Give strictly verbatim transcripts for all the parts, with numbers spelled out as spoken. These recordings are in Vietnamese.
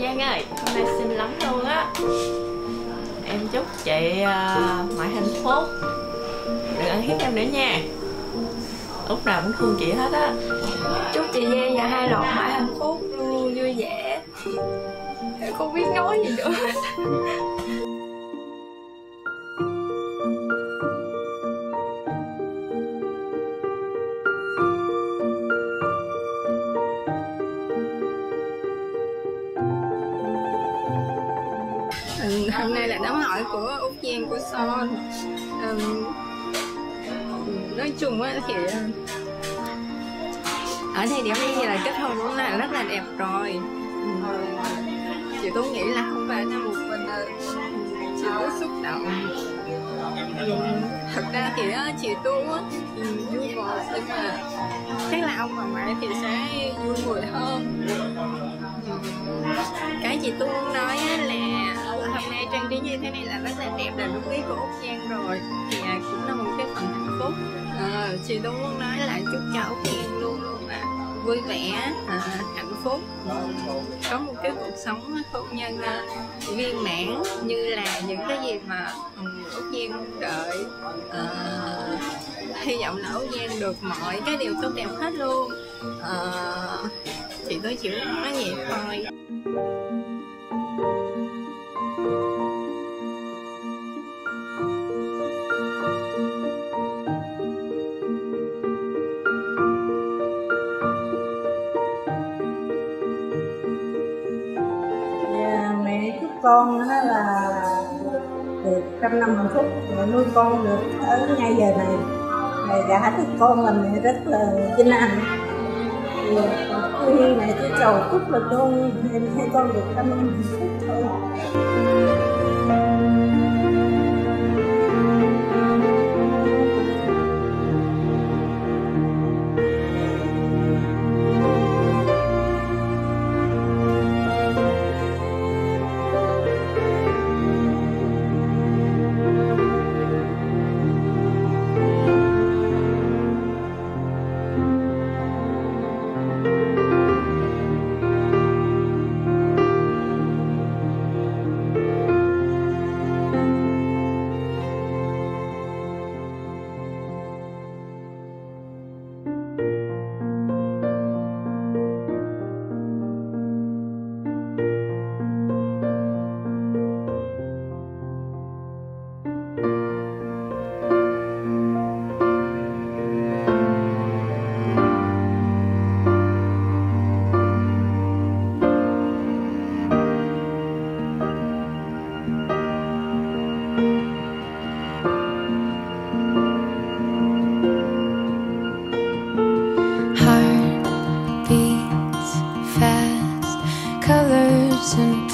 Giang ơi, hôm nay xinh lắm luôn á. Em chúc chị uh, mãi hạnh phúc, đừng ăn hiếp em nữa nha. Lúc nào cũng thương chị hết á. Chúc chị Giang và hai lộc mãi hạnh phúc, luôn vui vẻ. Em không biết nói gì nữa. Hôm nay là đám hỏi của Út Giang của Son. um, Nói chung á thì ở thời điểm bây giờ là kết hôn cũng là rất là đẹp rồi. um, Chị Tú nghĩ là không phải là một mình chị Tú xúc động. um, Thật ra thì á, chị Tú vui một nhưng mà chắc là ông bà ngoại thì sẽ vui mười hơn. Cái chị Tú muốn nói là hôm nay trang trí như thế này là rất là đẹp, là đúng ý của Út Giang rồi, thì à, cũng là một cái phần hạnh phúc. à, Chị Tú muốn nói là chúc cho Út Giang luôn luôn là vui vẻ, à, hạnh phúc, có một cái cuộc sống hôn nhân à, viên mãn như là những cái gì mà um, Út Giang mong đợi. à, Hy vọng là Út Giang được mọi cái điều tốt đẹp hết luôn. à, Chị Tú chỉ muốn nói vậy thôi. Mẹ chúc con đó là được trăm năm hạnh phúc, mẹ nuôi con được ở ngay giờ này, mẹ gả được con là mẹ rất là vinh hạnh. Khi mẹ chỉ cầu chúc là con emให้con được trăm năm hạnh phúc thôi. And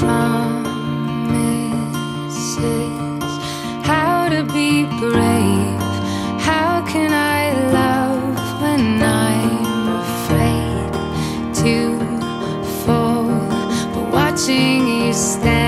promises, how to be brave, how can I love when I'm afraid to fall, but watching you stand